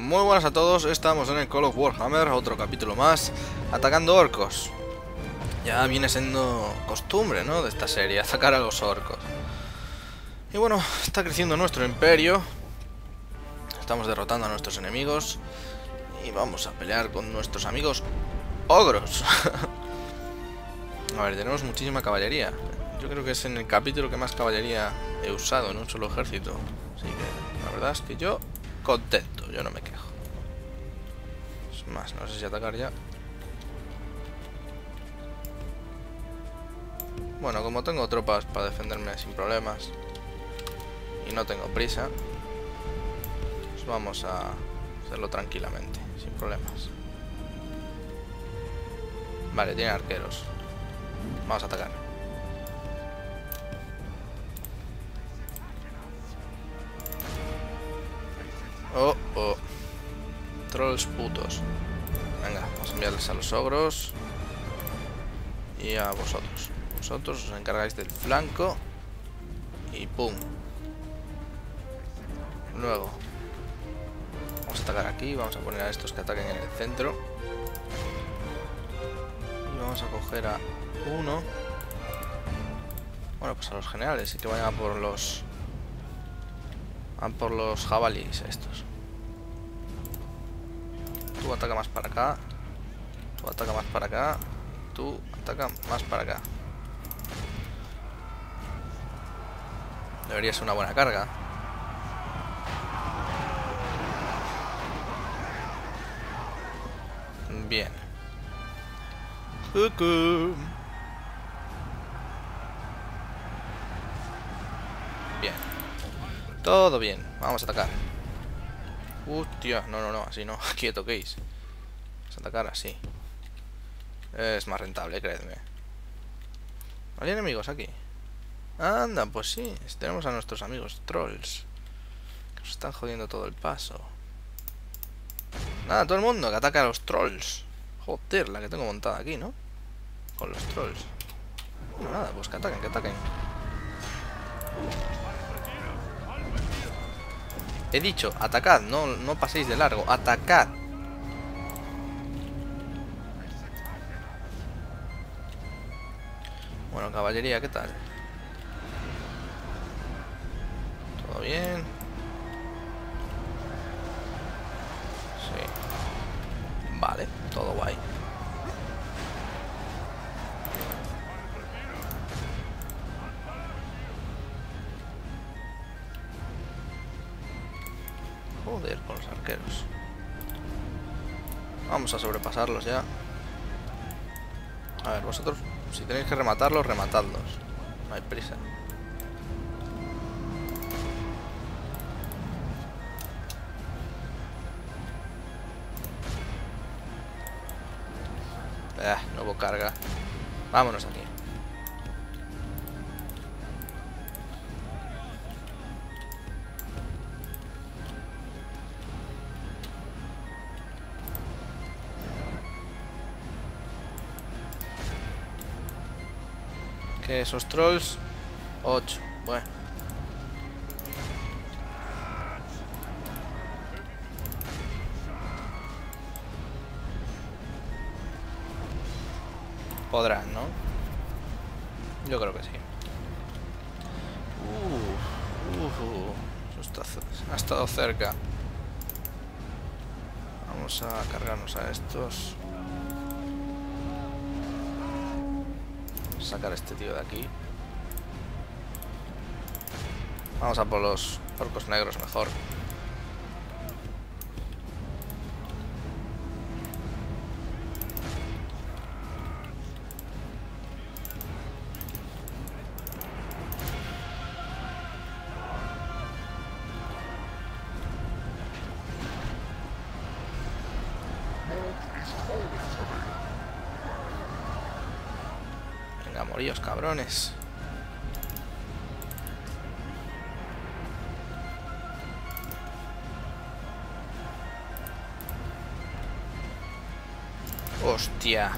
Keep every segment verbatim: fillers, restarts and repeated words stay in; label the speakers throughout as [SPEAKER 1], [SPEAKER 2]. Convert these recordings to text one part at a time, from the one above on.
[SPEAKER 1] Muy buenas a todos, estamos en el Call of Warhammer, otro capítulo más, atacando orcos. Ya viene siendo costumbre, ¿no?, de esta serie, atacar a los orcos. Y bueno, está creciendo nuestro imperio. Estamos derrotando a nuestros enemigos. Y vamos a pelear con nuestros amigos ogros. A ver, tenemos muchísima caballería. Yo creo que es en el capítulo que más caballería he usado en un solo ejército. Así que la verdad es que yo contento, yo no me quejo. Es más, no sé si atacar ya. Bueno, como tengo tropas para defenderme sin problemas y no tengo prisa, pues vamos a hacerlo tranquilamente, sin problemas. Vale, tiene arqueros. Vamos a atacar. Oh, oh. Trolls putos. Venga, vamos a enviarles a los ogros. Y a vosotros. Vosotros os encargáis del flanco. Y pum. Luego vamos a atacar aquí. Vamos a poner a estos que ataquen en el centro. Y vamos a coger a uno. Bueno, pues a los generales. Y que vayan a por los... Van por los jabalíes estos. Tú ataca más para acá. Tú ataca más para acá. Tú ataca más para acá. Debería ser una buena carga. Bien. Cucú. Bien. Todo bien. Vamos a atacar. Hostia, no, no, no, así no. Aquí toquéis. Vamos a atacar así. Es más rentable, creedme. ¿Hay enemigos aquí? Anda, pues sí. Tenemos a nuestros amigos trolls, que nos están jodiendo todo el paso. Nada, todo el mundo que ataca a los trolls. Joder, la que tengo montada aquí, ¿no? Con los trolls. Bueno, nada, pues que ataquen, que ataquen. He dicho, atacad, no, no paséis de largo, atacad. Bueno, caballería, ¿qué tal? ¿Todo bien? Sí. Vale, todo guay. Joder, con los arqueros. Vamos a sobrepasarlos ya. A ver, vosotros, si tenéis que rematarlos, rematadlos. No hay prisa. Eh, no hubo carga. Vámonos aquí. Que esos trolls... ocho, bueno. Podrán, ¿no? Yo creo que sí. Uh, uh, eso está, ha estado cerca. Vamos a cargarnos a estos. Sacar a este tío de aquí. Vamos a por los orcos negros mejor. Venga, moríos, cabrones. Hostia.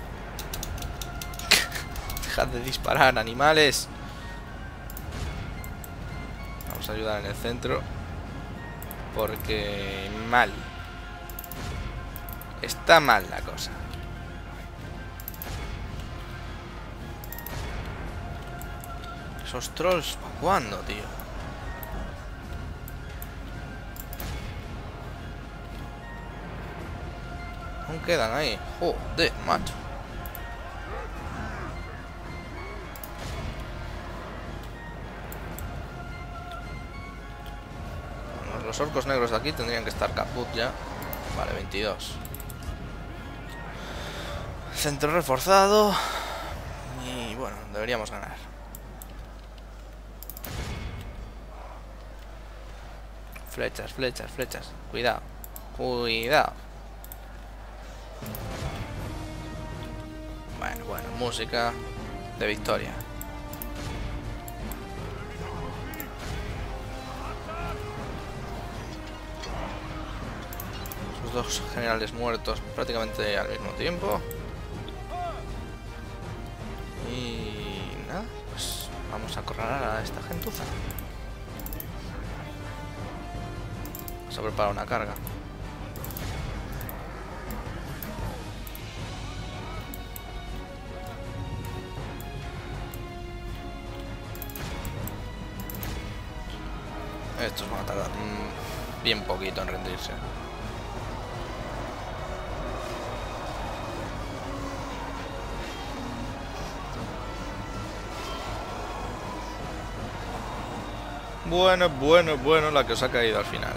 [SPEAKER 1] Dejad de disparar, animales. Vamos a ayudar en el centro, porque mal. Está mal la cosa. Esos trolls, ¿para cuándo, tío? Aún quedan ahí. Joder, macho. Bueno, los orcos negros de aquí tendrían que estar caput ya. Vale, veintidós. Centro reforzado. Y bueno, deberíamos ganar. Flechas, flechas, flechas. Cuidado. Cuidado. Bueno, bueno, música de victoria. Sus dos generales muertos prácticamente al mismo tiempo. Y nada, pues vamos a acorralar a esta gentuza. Vamos a preparar una carga. Estos van a tardar mmm, bien poquito en rendirse. Bueno, bueno, bueno, la que os ha caído al final.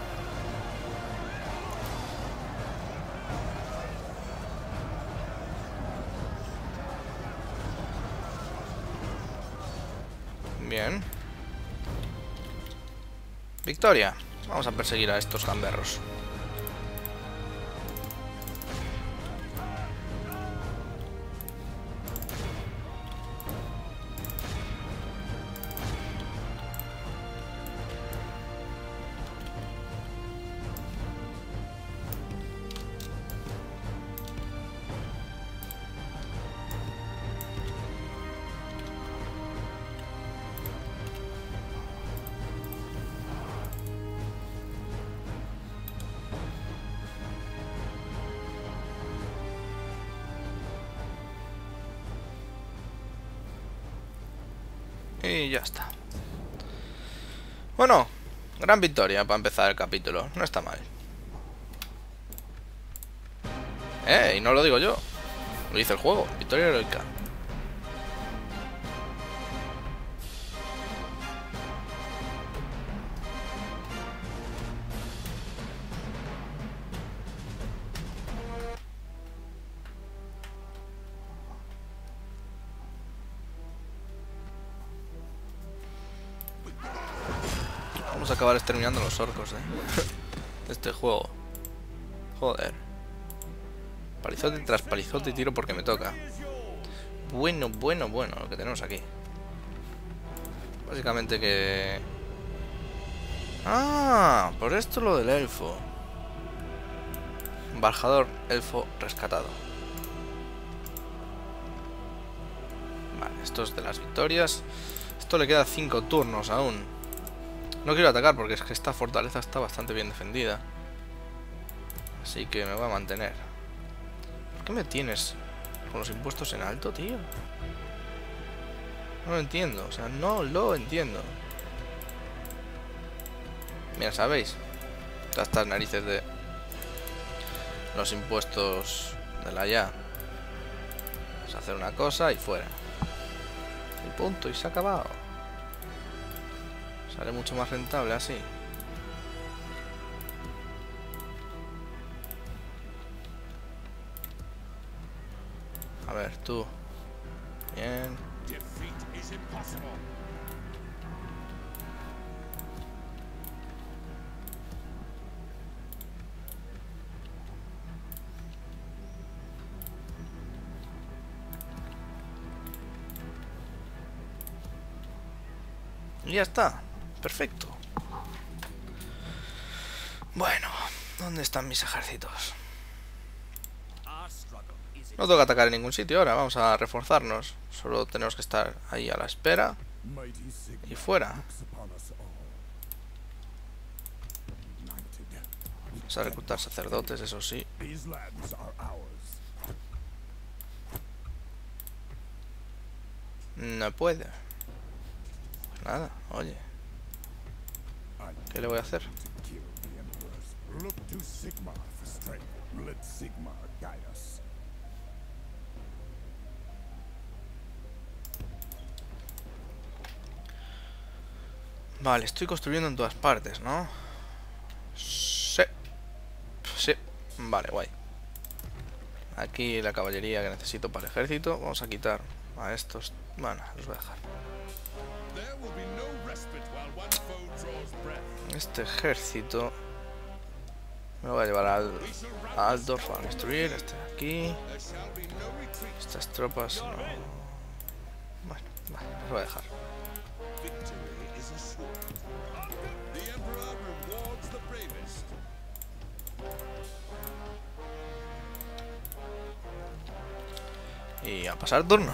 [SPEAKER 1] Bien. Victoria. Vamos a perseguir a estos gamberros. Y ya está. Bueno, gran victoria para empezar el capítulo. No está mal. Eh, y no lo digo yo. Lo dice el juego. Victoria heroica. Vamos a acabar exterminando los orcos, eh. de este juego. Joder. Palizote tras palizote y tiro porque me toca. Bueno, bueno, bueno, lo que tenemos aquí. Básicamente que... Ah, por esto lo del elfo. Embajador elfo rescatado. Vale, esto es de las victorias. Esto le queda cinco turnos aún. No quiero atacar porque es que esta fortaleza está bastante bien defendida. Así que me voy a mantener. ¿Por qué me tienes con los impuestos en alto, tío? No lo entiendo, o sea, no lo entiendo. Mira, ¿sabéis? Todas estas narices de los impuestos de la ya. Vamos a hacer una cosa y fuera. Y punto, y se ha acabado. Sale mucho más rentable así. A ver, tú. Bien. Y ya está. Perfecto. Bueno, ¿dónde están mis ejércitos? No tengo que atacar en ningún sitio ahora, vamos a reforzarnos. Solo tenemos que estar ahí a la espera. Y fuera. Vamos a reclutar sacerdotes, eso sí. No puede. Pues nada, oye. ¿Qué le voy a hacer? Vale, estoy construyendo en todas partes, ¿no? Sí. Sí. Vale, guay. Aquí la caballería que necesito para el ejército. Vamos a quitar a estos. Bueno, los voy a dejar. Este ejército me lo voy a llevar al, a Altdorf a destruir. Este de aquí. Estas tropas no. Bueno, vale, los voy a dejar. Y a pasar turno.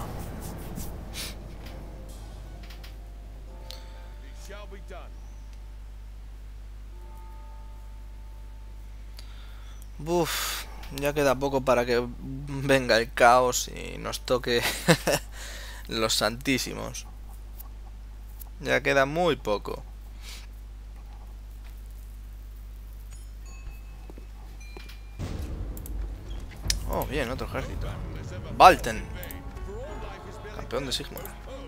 [SPEAKER 1] Buf, ya queda poco para que venga el caos y nos toque los santísimos. Ya queda muy poco. Oh, bien, otro ejército. Valten, campeón de Sigmar.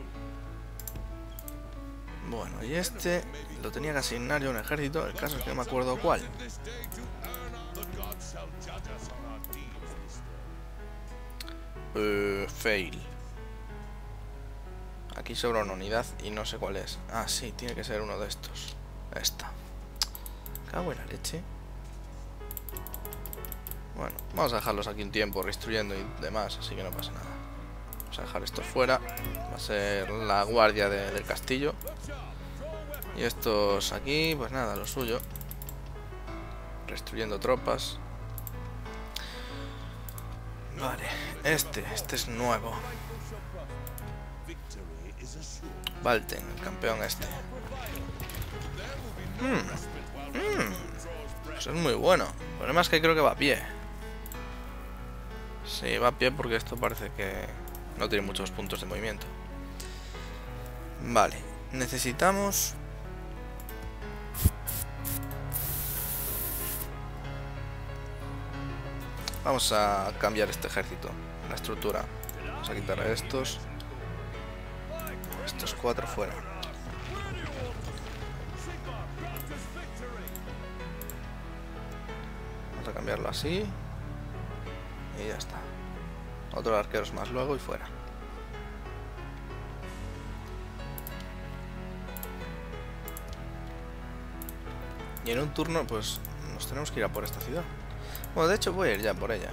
[SPEAKER 1] Bueno, y este lo tenía que asignar yo a un ejército. El caso es que no me acuerdo cuál. Uh, fail. Aquí sobra una unidad y no sé cuál es. Ah, sí, tiene que ser uno de estos. Esta. Cago en la leche. Bueno, vamos a dejarlos aquí un tiempo restruyendo y demás, así que no pasa nada. Vamos a dejar estos fuera. Va a ser la guardia de, del castillo. Y estos aquí, pues nada, lo suyo. Restruyendo tropas. Vale, este, este es nuevo. Valten, el campeón este. Mm. Mm. Pues es muy bueno. El problema es que creo que va a pie. Sí, va a pie porque esto parece que no tiene muchos puntos de movimiento. Vale, necesitamos... Vamos a cambiar este ejército, la estructura. Vamos a quitar a estos. Estos cuatro fuera. Vamos a cambiarlo así. Y ya está. Otros arqueros más luego y fuera. Y en un turno pues nos tenemos que ir a por esta ciudad. Bueno, de hecho voy a ir ya por ella.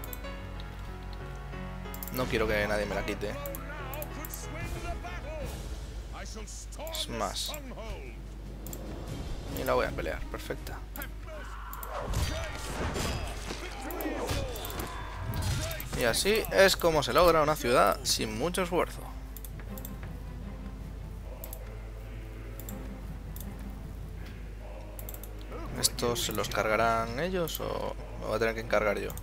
[SPEAKER 1] No quiero que nadie me la quite. Es más. Y la voy a pelear, perfecta. Y así es como se logra una ciudad sin mucho esfuerzo. ¿Estos se los cargarán ellos o me voy a tener que encargar yo?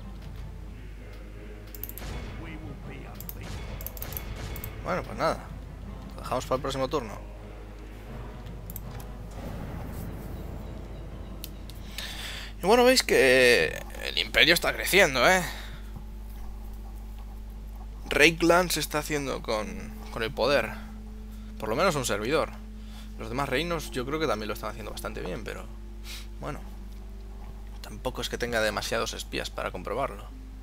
[SPEAKER 1] Bueno, pues nada. Lo dejamos para el próximo turno. Y bueno, veis que el imperio está creciendo, ¿eh? Reikland se está haciendo con, con el poder. Por lo menos un servidor. Los demás reinos yo creo que también lo están haciendo bastante bien, pero... Bueno, tampoco es que tenga demasiados espías para comprobarlo.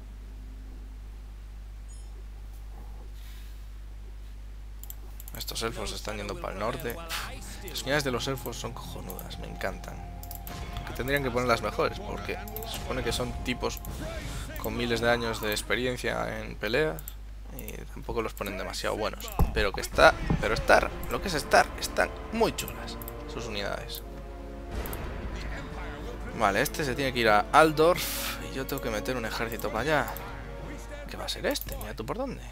[SPEAKER 1] Estos elfos están yendo para el norte. Las unidades de los elfos son cojonudas, me encantan. Que tendrían que poner las mejores, porque se supone que son tipos con miles de años de experiencia en peleas y tampoco los ponen demasiado buenos. Pero que está, pero estar, lo que es estar, están muy chulas sus unidades. Vale, este se tiene que ir a Altdorf y yo tengo que meter un ejército para allá. ¿Qué va a ser este? Mira tú por dónde.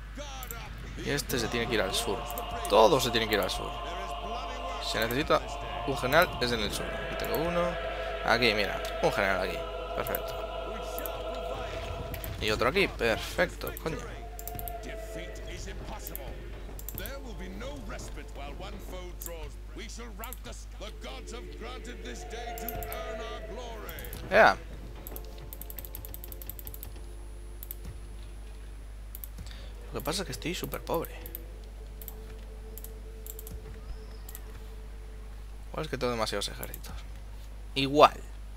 [SPEAKER 1] Y este se tiene que ir al sur. Todos se tienen que ir al sur. Se necesita un general es en el sur. Aquí tengo uno. Aquí, mira, un general aquí. Perfecto. Y otro aquí, perfecto, coño. Yeah. Lo que pasa es que estoy súper pobre. Igual es que tengo demasiados ejércitos. Igual.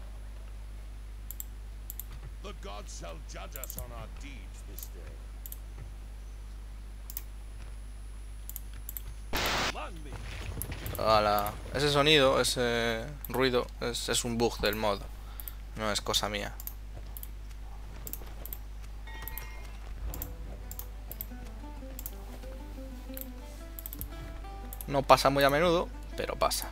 [SPEAKER 1] Hola. Ese sonido, ese ruido, es, es un bug del mod. No es cosa mía. No pasa muy a menudo, pero pasa.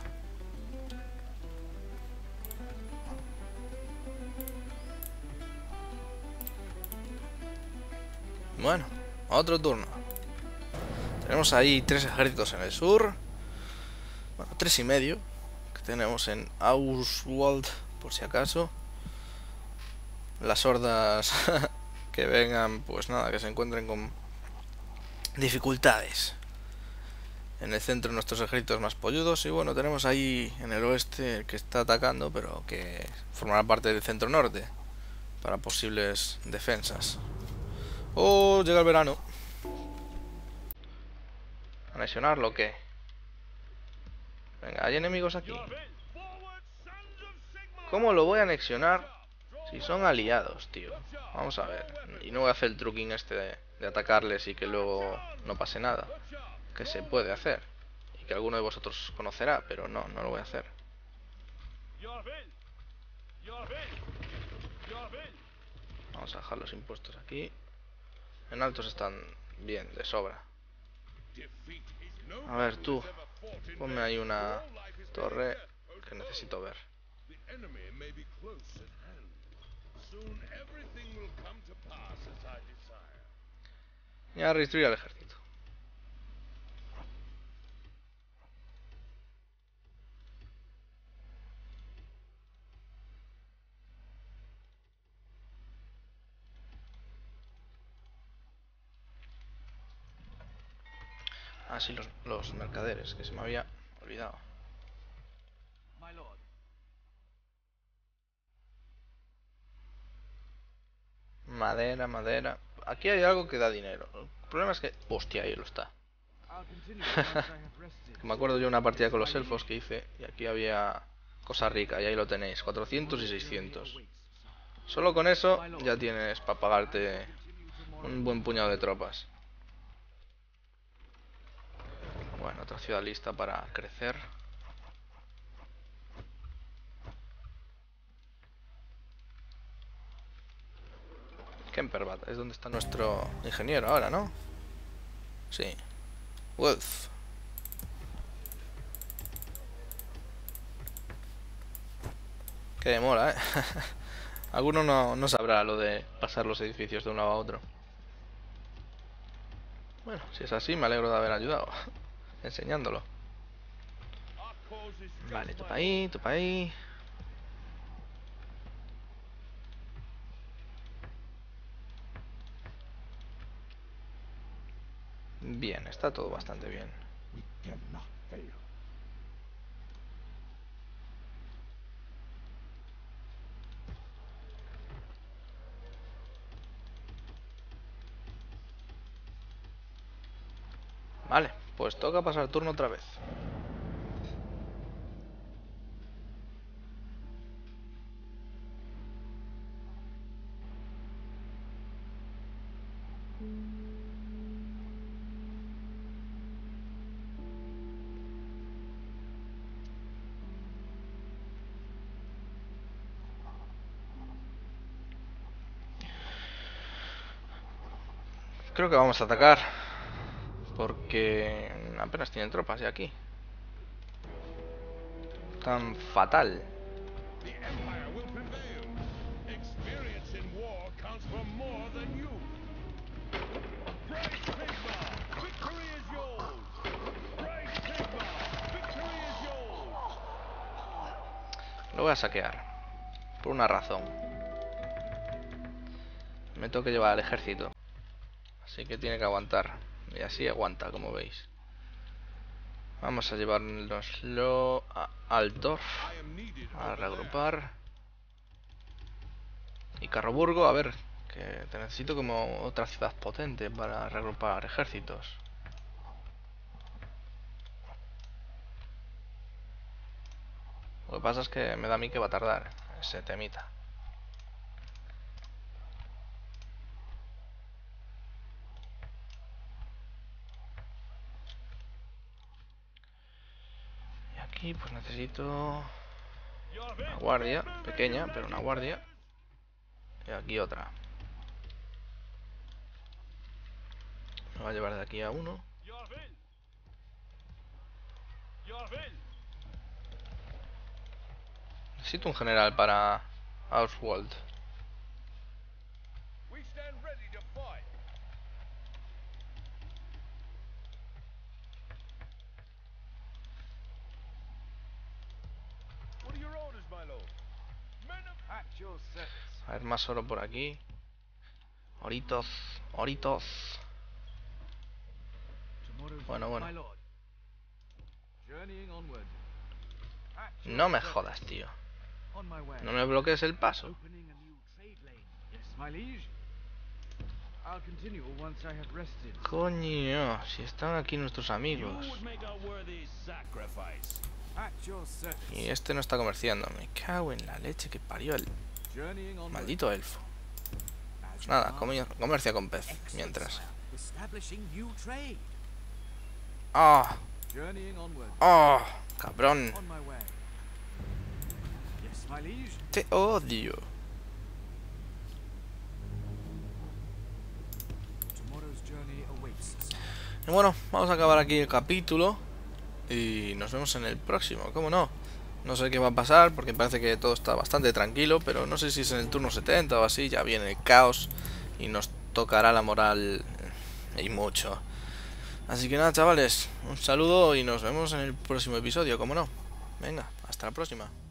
[SPEAKER 1] Bueno, otro turno. Tenemos ahí tres ejércitos en el sur. Bueno, tres y medio. Que tenemos en Auswald, por si acaso. Las hordas que vengan, pues nada, que se encuentren con dificultades. En el centro nuestros ejércitos más polludos. Y bueno, tenemos ahí en el oeste el que está atacando, pero que formará parte del centro norte para posibles defensas. Oh, llega el verano. ¿Anexionarlo o qué? Venga, hay enemigos aquí. ¿Cómo lo voy a anexionar si son aliados, tío? Vamos a ver. Y no voy a hacer el truquín este de, de atacarles y que luego no pase nada. Que se puede hacer. Y que alguno de vosotros conocerá, pero no, no lo voy a hacer. Vamos a dejar los impuestos aquí. En altos están bien, de sobra. A ver, tú. Ponme ahí una torre que necesito ver. Y a redistribuir al ejército. Ah, sí, los, los mercaderes, que se me había olvidado. Madera, madera. Aquí hay algo que da dinero. El problema es que... Hostia, ahí lo está. Me acuerdo yo una partida con los elfos que hice y aquí había cosa rica y ahí lo tenéis. cuatrocientos y seiscientos. Solo con eso ya tienes para pagarte un buen puñado de tropas. Bueno, otra ciudad lista para crecer. Kemperbat, es donde está nuestro ingeniero ahora, ¿no? Sí. Wolf. Que demora, ¿eh? Alguno no, no sabrá lo de pasar los edificios de un lado a otro. Bueno, si es así, me alegro de haber ayudado. Enseñándolo. Vale, topa ahí, topa ahí. Bien, está todo bastante bien. Vale, pues toca pasar turno otra vez. Creo que vamos a atacar porque apenas tienen tropas ya aquí. Tan fatal. Lo voy a saquear. Por una razón. Me tengo que llevar al ejército. Así que tiene que aguantar. Y así aguanta, como veis. Vamos a llevárnoslo a Altdorf. A reagrupar. Y Carroburgo, a ver. Que te necesito como otra ciudad potente para reagrupar ejércitos. Lo que pasa es que me da a mí que va a tardar ese temita. Y aquí pues necesito una guardia, pequeña, pero una guardia. Y aquí otra. Me va a llevar de aquí a uno. Necesito un general para Auswald. A ver, más oro por aquí. Oritos, oritos. Bueno, bueno. No me jodas, tío. No me bloquees el paso. Coño, si están aquí nuestros amigos. Y este no está comerciando. Me cago en la leche que parió el maldito elfo. Pues nada, comercia con pez mientras. ¡Ah! ¡Oh! ¡Cabrón! ¡Te odio! Y bueno, vamos a acabar aquí el capítulo. Y nos vemos en el próximo, ¿cómo no? No sé qué va a pasar porque parece que todo está bastante tranquilo, pero no sé si es en el turno setenta o así, ya viene el caos y nos tocará la moral y mucho. Así que nada, chavales, un saludo y nos vemos en el próximo episodio, ¿cómo no? Venga, hasta la próxima.